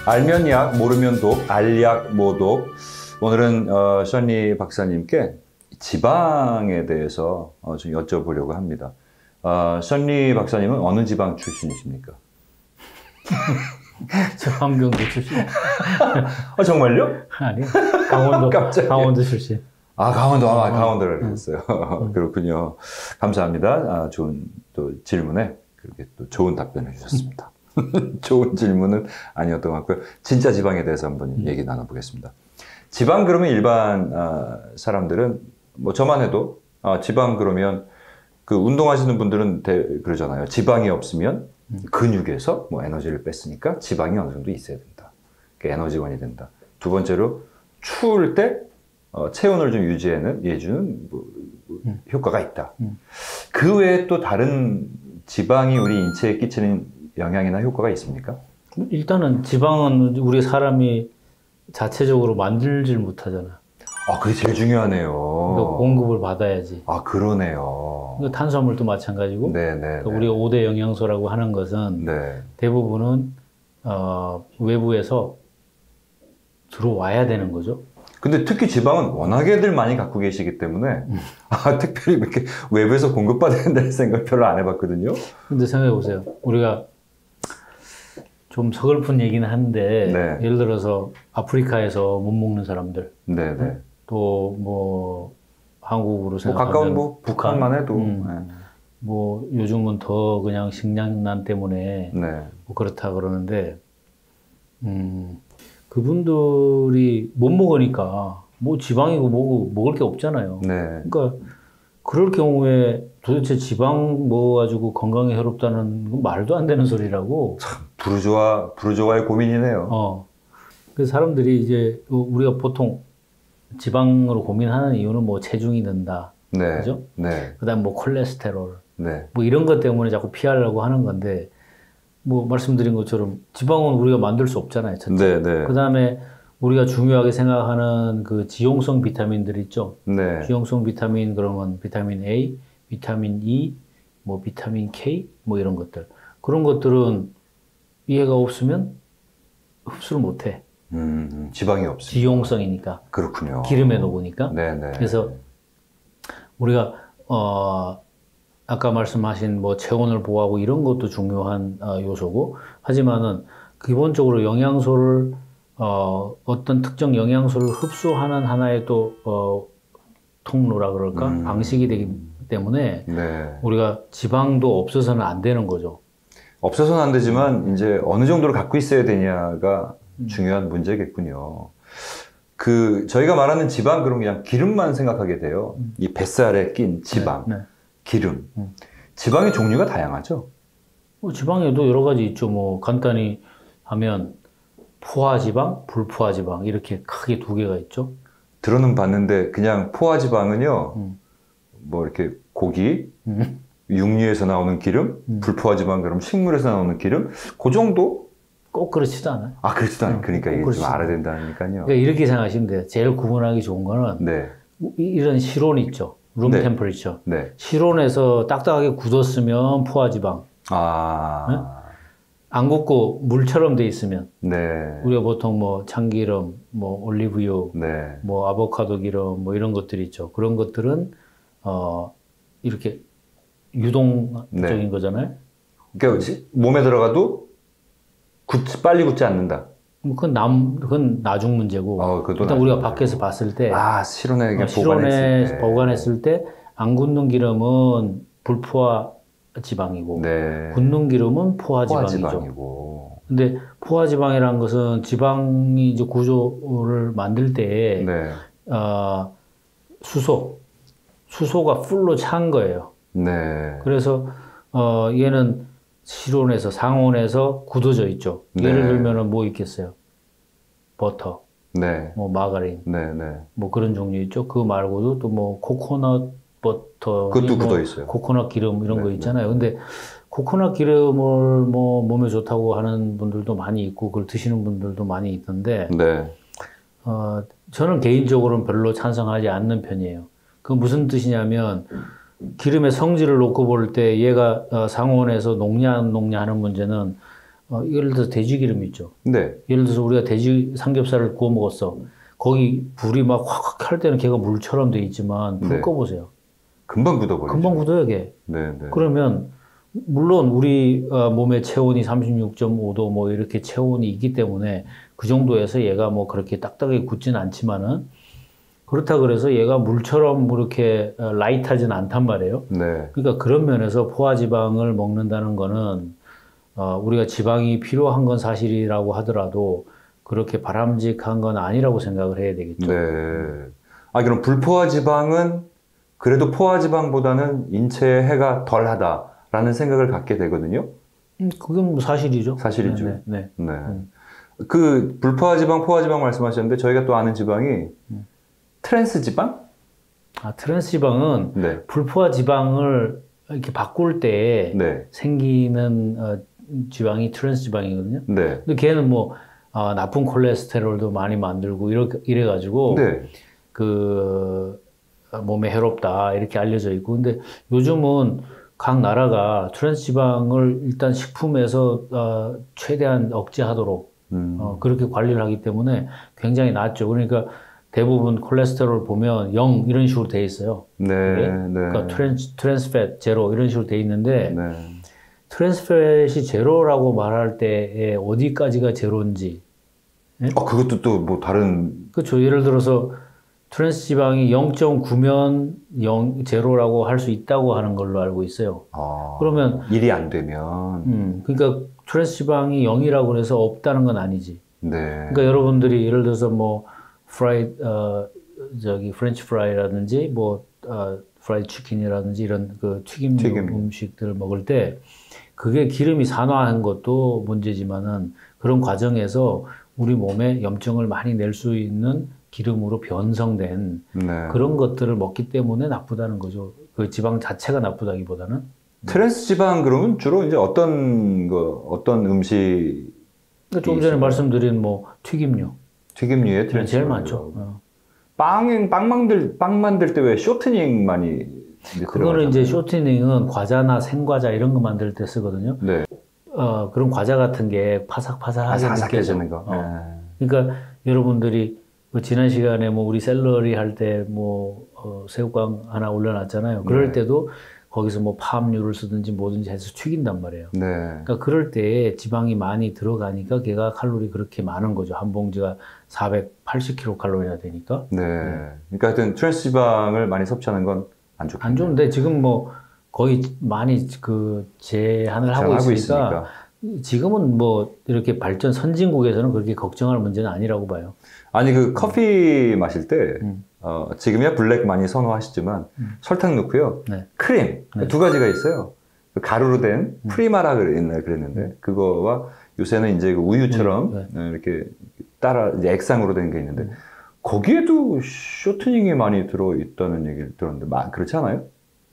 알면 약, 모르면 독, 알약, 모독. 오늘은 션리 박사님께 지방에 대해서 좀 여쭤보려고 합니다. 션리 박사님은 어느 지방 출신이십니까? 저 함경도 출신. 정말요? 아니, 강원도 출신. 강원도라고 했어요. 그렇군요. 감사합니다. 좋은 또 질문에 그렇게 또 좋은 답변을 주셨습니다. 좋은 질문은 아니었던 것 같고요. 진짜 지방에 대해서 한번 얘기 나눠보겠습니다. 지방 그러면 일반 사람들은 뭐 저만 해도 지방 그러면 그 운동하시는 분들은 그러잖아요. 지방이 없으면 근육에서 뭐 에너지를 뺐으니까 지방이 어느 정도 있어야 된다. 에너지원이 된다. 두 번째로 추울 때 체온을 좀 유지해주는 효과가 있다. 그 외에 또 다른 지방이 우리 인체에 끼치는 영향이나 효과가 있습니까? 일단은 지방은 우리 사람이 자체적으로 만들질 못하잖아. 그게 제일 중요하네요. 그러니까 공급을 받아야지. 그러네요. 그러니까 탄수화물도 마찬가지고. 네네. 그러니까 우리가 5대 영양소라고 하는 것은 대부분은 외부에서 들어와야 되는 거죠. 근데 특히 지방은 워낙에들 많이 갖고 계시기 때문에 특별히 이렇게 외부에서 공급받아야 된다는 생각 별로 안 해봤거든요. 근데 생각해 보세요. 우리가 좀 서글픈 얘기는 한데 예를 들어서 아프리카에서 못 먹는 사람들, 또 뭐 한국으로 생각하면 가까운 뭐 북한만 해도 뭐 요즘은 더 그냥 식량난 때문에 뭐 그렇다 그러는데 그분들이 못 먹으니까 뭐 지방이고 뭐고 먹을 게 없잖아요. 그러니까 그럴 경우에 도대체 지방 먹어가지고 건강에 해롭다는 건 말도 안 되는 소리라고. 참 부르주아의 고민이네요. 그래서 사람들이 이제 우리가 보통 지방으로 고민하는 이유는 뭐 체중이 는다, 그죠? 그다음 뭐 콜레스테롤, 뭐 이런 것 때문에 자꾸 피하려고 하는 건데. 뭐 말씀드린 것처럼 지방은 우리가 만들 수 없잖아요. 첫째. 그다음에 우리가 중요하게 생각하는 그 지용성 비타민들 있죠. 지용성 비타민 그러면 비타민 A, 비타민 E, 뭐 비타민 K 뭐 이런 것들. 그런 것들은 이해가 없으면 흡수를 못 해. 지방이 없으니까. 지용성이니까. 그렇군요. 기름에 녹으니까. 그래서 우리가 아까 말씀하신 뭐 체온을 보호하고 이런 것도 중요한 요소고, 하지만은 기본적으로 영양소를 어떤 특정 영양소를 흡수하는 하나의 또 통로라 그럴까 방식이 되기 때문에 우리가 지방도 없어서는 안 되는 거죠. 없어서는 안 되지만 이제 어느 정도를 갖고 있어야 되냐가 중요한 문제겠군요. 저희가 말하는 지방 그럼 그냥 기름만 생각하게 돼요. 이 뱃살에 낀 지방. 기름. 지방의 종류가 다양하죠? 지방에도 여러 가지 있죠. 뭐 간단히 하면 포화지방, 불포화지방 이렇게 크게 두 개가 있죠. 들어는 봤는데 그냥 포화지방은요. 뭐 이렇게 고기, 육류에서 나오는 기름, 불포화지방 그럼 식물에서 나오는 기름, 그 정도? 꼭 그렇지도 않아요. 그렇지도 않아요. 그러니까 이게 좀 알아야 된다니까요. 그러니까 이렇게 생각하시면 돼요. 제일 구분하기 좋은 거는 이런 실온 있죠. 룸 템퍼리처. 실온에서 딱딱하게 굳었으면 포화지방. 안 굳고 물처럼 돼 있으면. 우리가 보통 뭐 참기름, 뭐 올리브유, 뭐 아보카도 기름, 뭐 이런 것들이 있죠. 그런 것들은 이렇게 유동적인 거잖아요. 그러니까 몸에 들어가도 빨리 굳지 않는다. 그건 나중 문제고. 일단 우리가 밖에서 봤을 때. 실온에 보관했을 때 안 굳는 기름은 불포화 지방이고, 굳는 기름은 포화 지방이죠. 근데 포화 지방이라는 것은 지방이 이제 구조를 만들 때, 수소가 풀로 찬 거예요. 그래서, 얘는 실온에서, 상온에서 굳어져 있죠. 예를 들면은 뭐 있겠어요? 버터, 뭐 마가린, 뭐 그런 종류 있죠. 그거 말고도 또 뭐 코코넛 버터, 그것도 굳어 있어요. 코코넛 기름 이런 거 있잖아요. 근데 코코넛 기름을 뭐 몸에 좋다고 하는 분들도 많이 있고 그걸 드시는 분들도 많이 있던데, 저는 개인적으로는 별로 찬성하지 않는 편이에요. 그 무슨 뜻이냐면 기름의 성질을 놓고 볼 때 얘가 상온에서 녹냐 안 녹냐 하는 문제는 예를 들어서 돼지 기름 있죠. 네. 예를 들어서 우리가 돼지 삼겹살을 구워 먹었어. 거기 불이 막 확 할 때는 걔가 물처럼 돼 있지만 불 네. 꺼보세요. 금방 굳어버리죠. 금방 굳어요, 걔. 네, 네. 그러면 물론 우리 몸의 체온이 36.5도 뭐 이렇게 체온이 있기 때문에 그 정도에서 얘가 뭐 그렇게 딱딱하게 굳진 않지만은 그렇다 그래서 얘가 물처럼 그렇게 라이트하진 않단 말이에요. 네. 그러니까 그런 면에서 포화지방을 먹는다는 거는 우리가 지방이 필요한 건 사실이라고 하더라도 그렇게 바람직한 건 아니라고 생각을 해야 되겠죠. 네. 그럼 불포화지방은 그래도 포화지방보다는 인체에 해가 덜하다라는 생각을 갖게 되거든요. 그건 뭐 사실이죠. 사실이죠. 네. 네. 네. 그 불포화지방, 포화지방 말씀하셨는데 저희가 또 아는 지방이 트랜스지방? 트랜스지방은 네. 불포화지방을 이렇게 바꿀 때 네. 생기는 지방이 트랜스지방이거든요. 네. 근데 걔는 뭐 나쁜 콜레스테롤도 많이 만들고 이래가지고 네. 그 몸에 해롭다 이렇게 알려져 있고, 근데 요즘은 각 나라가 트랜스지방을 일단 식품에서 최대한 억제하도록 그렇게 관리를 하기 때문에 굉장히 낫죠. 그러니까 대부분 콜레스테롤 보면 0 이런 식으로 돼 있어요. 네. 네. 그러니까 트랜스팻 제로 이런 식으로 돼 있는데 네. 트랜스팻이 제로라고 말할 때에 어디까지가 제로인지. 네? 그것도 또 뭐 다른. 그렇죠. 예를 들어서 트랜스 지방이 0.9면 제로라고 할 수 있다고 하는 걸로 알고 있어요. 그러면 1이 안 되면. 그러니까 트랜스 지방이 0이라고 해서 없다는 건 아니지. 네. 그러니까 여러분들이 예를 들어서 뭐 프렌치 프라이라든지 뭐 프라이드 치킨이라든지 이런 그 튀김 음식들을 먹을 때 그게 기름이 산화한 것도 문제지만은 그런 과정에서 우리 몸에 염증을 많이 낼 수 있는 기름으로 변성된 네. 그런 것들을 먹기 때문에 나쁘다는 거죠. 그 지방 자체가 나쁘다기보다는. 트랜스 지방 그러면 주로 이제 어떤 음식? 그러니까 조금 전에 말씀드린 뭐 튀김류에 트랜스 제일 많죠. 빵 만들 때 왜 쇼트닝 많이 그거는 이제 쇼트닝은 과자나 생과자 이런 거 만들 때 쓰거든요. 네. 그런 과자 같은 게 파삭파삭하게 느껴지는 거. 그러니까 여러분들이 지난 시간에 뭐 우리 샐러리 할 때 뭐 새우깡 하나 올려놨잖아요. 그럴 때도 거기서 뭐 파업류를 쓰든지 뭐든지 해서 튀긴단 말이에요. 네. 그러니까 그럴 때 지방이 많이 들어가니까 걔가 칼로리 그렇게 많은 거죠. 한 봉지가 480kcal나 되니까. 네. 그러니까 하여튼 트랜스 지방을 많이 섭취하는 건 안 좋겠네요. 안 좋은데 지금 뭐 거의 많이 그 제한을 하고 있으니까 지금은 뭐 이렇게 발전 선진국에서는 그렇게 걱정할 문제는 아니라고 봐요. 아니 그 커피 마실 때 지금이야 블랙 많이 선호하시지만 설탕 넣고요. 네. 크림 두 가지가 있어요. 가루로 된 프리마라 그랬는데 그거와 요새는 이제 그 우유처럼 이렇게 따라 이제 액상으로 된 게 있는데 거기에도 쇼트닝이 많이 들어 있다는 얘기를 들었는데 그렇지 않아요?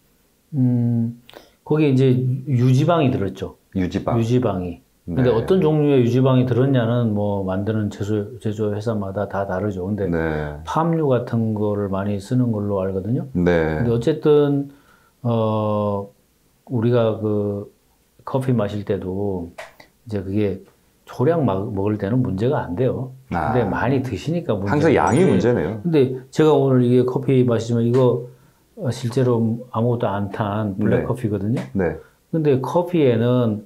거기에 이제 유지방이 들었죠. 유지방이. 근데 네. 어떤 종류의 유지방이 들었냐는 뭐 만드는 제조 회사마다 다 다르죠. 근데 팜유 같은 거를 많이 쓰는 걸로 알거든요. 네. 근데 어쨌든 우리가 그 커피 마실 때도 이제 그게 소량 먹을 때는 문제가 안 돼요. 근데 많이 드시니까 문제가 항상 양이 문제네요. 근데 제가 오늘 이게 커피 마시지만 이거 실제로 아무것도 안 탄 블랙 커피거든요. 네. 근데 커피에는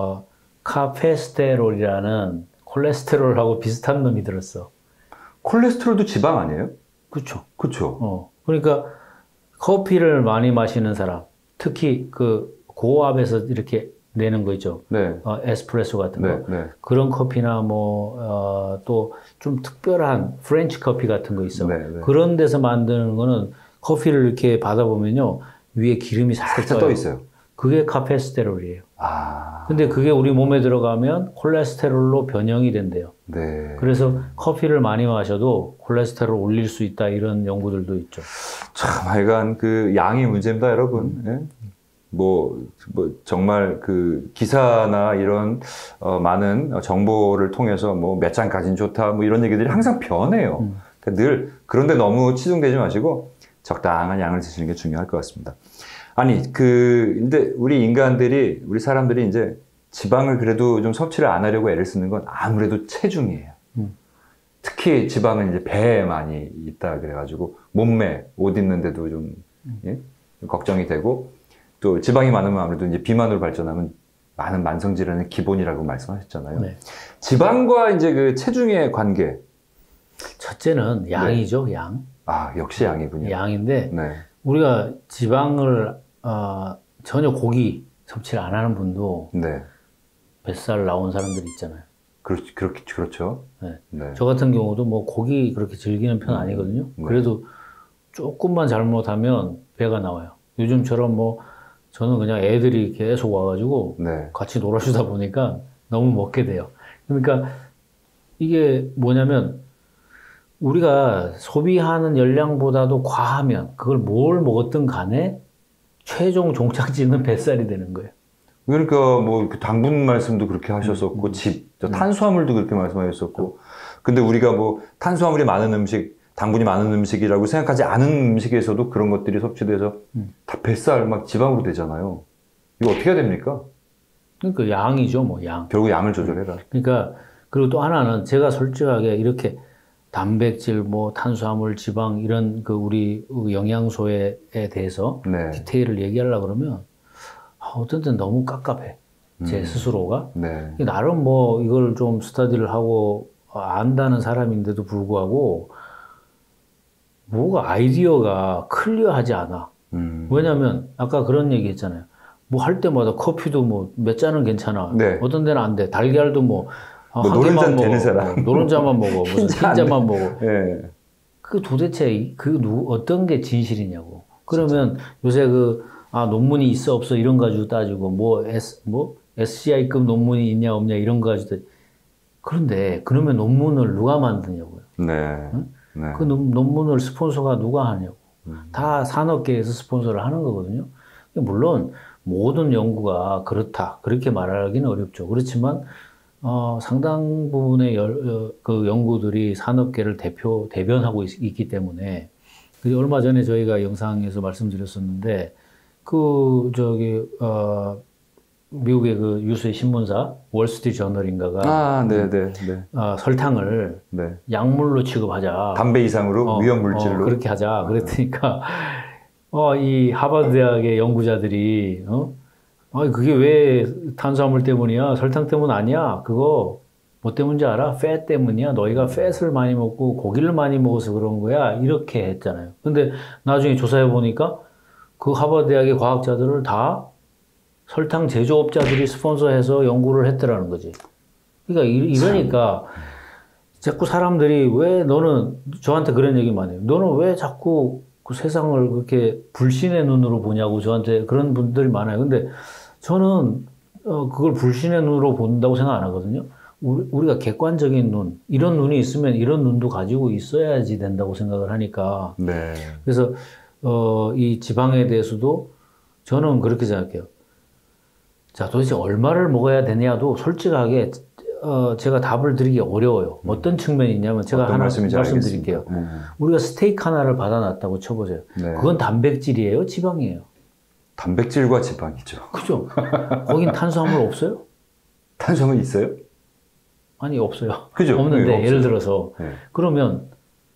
카페스테롤이라는 콜레스테롤하고 비슷한 놈이 들었어. 콜레스테롤도 지방 아니에요? 그렇죠. 그렇죠. 그러니까 커피를 많이 마시는 사람, 특히 그 고압에서 이렇게 내는 거 있죠. 네. 에스프레소 같은 거. 그런 커피나 뭐 또 좀 특별한 프렌치 커피 같은 거 있어. 그런 데서 만드는 거는 커피를 이렇게 받아보면요. 위에 기름이 살짝 떠 있어요. 그게 카페스테롤이에요. 근데 그게 우리 몸에 들어가면 콜레스테롤로 변형이 된대요. 네. 그래서 커피를 많이 마셔도 콜레스테롤 올릴 수 있다 이런 연구들도 있죠. 참 하여간 그 양이 문제입니다, 여러분. 예? 뭐 정말 그 기사나 이런 많은 정보를 통해서 뭐 몇 장까지는 좋다 뭐 이런 얘기들이 항상 변해요. 그러니까 늘 그런데 너무 치중되지 마시고 적당한 양을 드시는 게 중요할 것 같습니다. 아니 근데 우리 사람들이 이제 지방을 그래도 좀 섭취를 안 하려고 애를 쓰는 건 아무래도 체중이에요. 특히 지방은 이제 배에 많이 있다 그래가지고 몸매, 옷 입는데도 좀, 예? 좀 걱정이 되고 또 지방이 많으면 아무래도 이제 비만으로 발전하면 많은 만성질환의 기본이라고 말씀하셨잖아요. 네. 지방과 이제 그 체중의 관계. 첫째는 양이죠, 네. 양. 아, 역시 양이군요. 양인데, 네. 우리가 지방을, 전혀 고기 섭취를 안 하는 분도, 네. 뱃살 나온 사람들 있잖아요. 그렇죠. 네. 네. 저 같은 경우도 뭐 고기 그렇게 즐기는 편 아니거든요. 네. 그래도 조금만 잘못하면 배가 나와요. 요즘처럼 뭐, 저는 그냥 애들이 계속 와가지고 네. 같이 놀아주다 보니까 너무 먹게 돼요. 그러니까 이게 뭐냐면 우리가 소비하는 열량보다도 과하면 그걸 뭘 먹었든 간에 최종 종착지는 뱃살이 되는 거예요. 그러니까 뭐 당분 말씀도 그렇게 하셨었고 탄수화물도 그렇게 말씀하셨었고 근데 우리가 뭐 탄수화물이 많은 음식 당분이 많은 음식이라고 생각하지 않은 음식에서도 그런 것들이 섭취돼서 다 뱃살 막 지방으로 되잖아요. 이거 어떻게 해야 됩니까? 그러니까 양이죠, 뭐 양. 결국 양을 조절해라. 그러니까 그리고 또 하나는 제가 솔직하게 이렇게 단백질, 뭐 탄수화물, 지방 이런 그 우리 영양소에 대해서 네. 디테일을 얘기하려고 그러면 어떤 때는 너무 깝깝해. 제 스스로가. 네. 나름 뭐 이걸 좀 스터디를 하고 안다는 사람인데도 불구하고 뭐가 아이디어가 클리어하지 않아. 왜냐면 아까 그런 얘기 했잖아요. 뭐 할 때마다 커피도 뭐 몇 잔은 괜찮아. 네. 어떤 데는 안 돼. 달걀도 뭐 한 개만 먹어. 사람. 노른자만 먹어. 무슨 흰자만 먹어. 네. 그 도대체 어떤 게 진실이냐고. 그러면 진짜. 요새 논문이 있어 없어 이런 거 가지고 따지고 뭐 SCI급 논문이 있냐 없냐 이런 거 가지고 그런데 그러면 논문을 누가 만드냐고요. 네. 응? 네. 그 논문을 스폰서가 누가 하냐고. 다 산업계에서 스폰서를 하는 거거든요. 물론 모든 연구가 그렇다. 그렇게 말하기는 어렵죠. 그렇지만 상당 부분의 그 연구들이 산업계를 대변하고 있기 때문에 얼마 전에 저희가 영상에서 말씀드렸었는데 미국의 그 유수의 신문사 월스트리트 저널인가가 설탕을 네. 약물로 취급하자. 담배 이상으로 위험 물질로 그렇게 하자. 그랬으니까 이 하버드 대학의 연구자들이 그게 왜 탄수화물 때문이야? 설탕 때문 아니야? 그거 뭐 때문인지 알아? 팻 때문이야. 너희가 팻을 많이 먹고 고기를 많이 먹어서 그런 거야. 이렇게 했잖아요. 근데 나중에 조사해 보니까 그 하버드 대학의 과학자들을 다 설탕 제조업자들이 스폰서해서 연구를 했더라는 거지. 그러니까 이러니까 자꾸 사람들이 왜 너는 저한테 그런 얘기만 해요. 너는 왜 자꾸 그 세상을 그렇게 불신의 눈으로 보냐고 저한테 그런 분들이 많아요. 근데 저는 그걸 불신의 눈으로 본다고 생각 안 하거든요. 우리가 객관적인 눈, 이런 눈이 있으면 이런 눈도 가지고 있어야지 된다고 생각을 하니까. 네. 그래서 이 지방에 대해서도 저는 그렇게 생각해요. 자, 도대체 얼마를 먹어야 되냐도 솔직하게 제가 답을 드리기 어려워요. 어떤 측면이 있냐면 제가 하나 말씀드릴게요. 우리가 스테이크 하나를 받아놨다고 쳐보세요. 네. 그건 단백질이에요? 지방이에요? 단백질과 지방이죠. 그죠? 거긴 탄수화물 없어요? 탄수화물 있어요? 아니, 없어요. 그죠? 없는데, 네, 예를 들어서. 네. 그러면,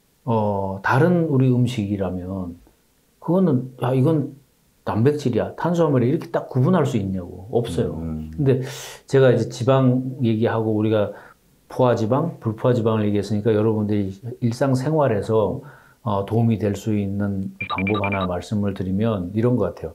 다른 우리 음식이라면, 그거는, 이건 단백질이야. 탄수화물이 이렇게 딱 구분할 수 있냐고. 없어요. 근데 제가 이제 지방 얘기하고 우리가 포화지방, 불포화지방을 얘기했으니까 여러분들이 일상생활에서 도움이 될 수 있는 방법 하나 말씀을 드리면 이런 것 같아요.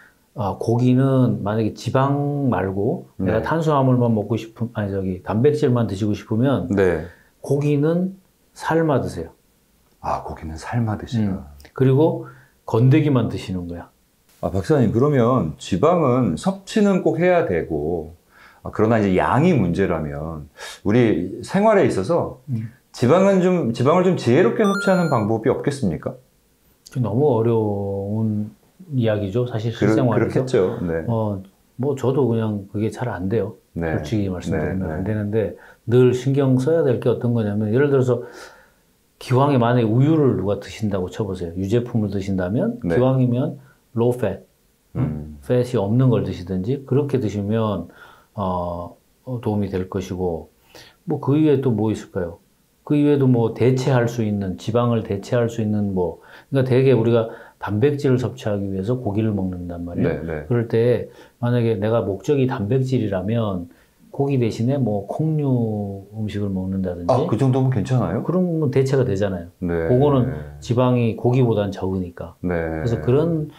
고기는 만약에 지방 말고 네. 내가 탄수화물만 먹고 단백질만 드시고 싶으면 네. 고기는 삶아 드세요. 고기는 삶아 드시라. 그리고 건더기만 드시는 거야. 박사님, 그러면 지방은 섭취는 꼭 해야 되고, 그러나 이제 양이 문제라면, 우리 생활에 있어서 지방을 좀 지혜롭게 섭취하는 방법이 없겠습니까? 너무 어려운 이야기죠. 사실 실생활에서. 그렇겠죠. 네. 뭐 저도 그냥 그게 잘 안 돼요. 네. 솔직히 말씀드리면 안 되는데, 늘 신경 써야 될 게 어떤 거냐면, 예를 들어서 기왕에 만약에 우유를 누가 드신다고 쳐보세요. 유제품을 드신다면, 네. 기왕이면 low fat, fat이 없는 걸 드시든지 그렇게 드시면 도움이 될 것이고, 뭐 그 이외에 또 뭐 있을까요? 그 이외에도 뭐 대체할 수 있는, 지방을 대체할 수 있는 뭐, 그러니까 대개 우리가 단백질을 섭취하기 위해서 고기를 먹는단 말이에요. 네, 네. 그럴 때 만약에 내가 목적이 단백질이라면 고기 대신에 뭐 콩류 음식을 먹는다든지. 아, 그 정도면 괜찮아요? 그러면 대체가 되잖아요. 네. 그거는 지방이 고기보다는 적으니까. 네. 그래서 그런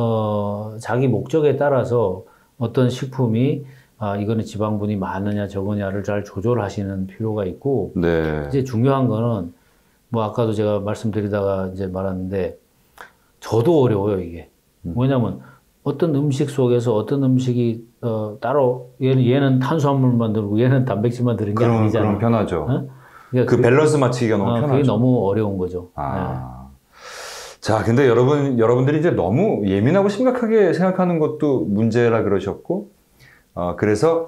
자기 목적에 따라서 어떤 식품이 이거는 지방분이 많으냐 적으냐를 잘 조절하시는 필요가 있고. 네. 이제 중요한 거는 뭐 아까도 제가 말씀드리다가 이제 말았는데 저도 어려워요, 이게. 뭐냐면 어떤 음식 속에서 어떤 음식이 따로 얘는 탄수화물만 들고 얘는 단백질만 들은 게 아니잖아요. 그럼 편하죠. 어? 그러니까 그 밸런스 맞추기가 너무 편하죠. 그게 너무 어려운 거죠. 네. 자, 근데 여러분들이 이제 너무 예민하고 심각하게 생각하는 것도 문제라 그러셨고, 그래서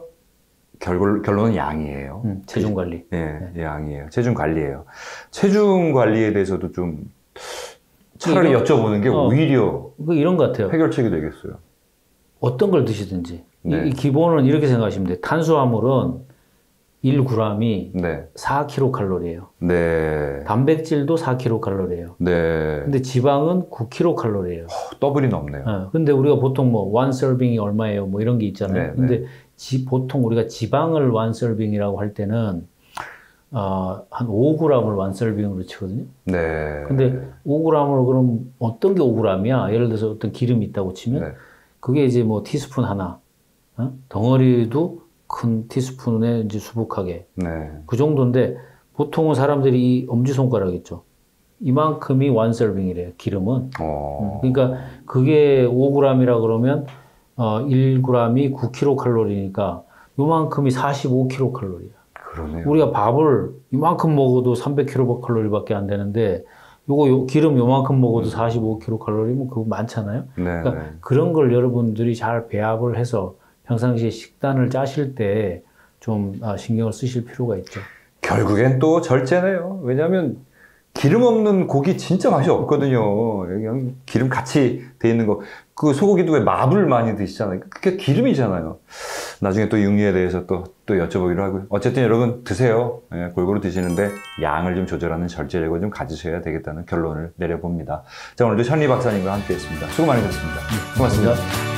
결론은 양이에요. 체중 관리. 네, 양이에요. 체중 관리예요. 체중 관리에 대해서도 좀 차라리 여쭤보는 게 오히려 이런 것 같아요. 해결책이 되겠어요. 어떤 걸 드시든지. 네. 이 기본은 이렇게 생각하시면 돼요. 탄수화물은 1g이 네. 4kcal예요. 네. 단백질도 4kcal예요. 네. 근데 지방은 9kcal예요. 더블이 넘네요. 네. 근데 우리가 보통 뭐 one serving이 얼마예요? 뭐 이런 게 있잖아요. 네, 근데 네. 보통 우리가 지방을 one serving이라고 할 때는 한 5g을 one serving으로 치거든요. 네. 근데 5g을 그럼 어떤 게 5g이야? 예를 들어서 어떤 기름이 있다고 치면 네. 그게 이제 뭐 티스푼 하나, 덩어리도 큰 티스푼에 이제 수북하게 네. 그 정도인데 보통은 사람들이 이 엄지손가락 있죠. 이만큼이 one serving이래요. 기름은. 그러니까 그게 5g이라 그러면 1g이 9kcal니까 요만큼이 45kcal야. 그러네요. 우리가 밥을 이만큼 먹어도 300kcal밖에 안 되는데 기름 요만큼 먹어도 45kcal면 그거 많잖아요. 네, 그러니까 네. 그런 걸 여러분들이 잘 배합을 해서 평상시에 식단을 짜실 때 좀 신경을 쓰실 필요가 있죠. 결국엔 또 절제네요. 왜냐하면 기름 없는 고기 진짜 맛이 없거든요. 그냥 기름 같이 돼 있는 거. 그 소고기도 왜 마블 많이 드시잖아요. 그게 기름이잖아요. 나중에 또 육류에 대해서 또 여쭤보기로 하고요. 어쨌든 여러분 드세요. 예, 골고루 드시는데 양을 좀 조절하는 절제력을 좀 가지셔야 되겠다는 결론을 내려봅니다. 자, 오늘도 천리 박사님과 함께 했습니다. 수고 많으셨습니다. 고맙습니다.